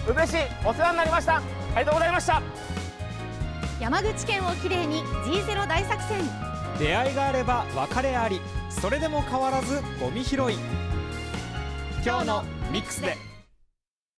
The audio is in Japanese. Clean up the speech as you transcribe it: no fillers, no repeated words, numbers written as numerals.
宇部市お世話になりました。ありがとうございました。 山口県をきれいに G0 大作戦。 出会いがあれば別れあり、それでも変わらずゴミ拾い。今日のミックスで。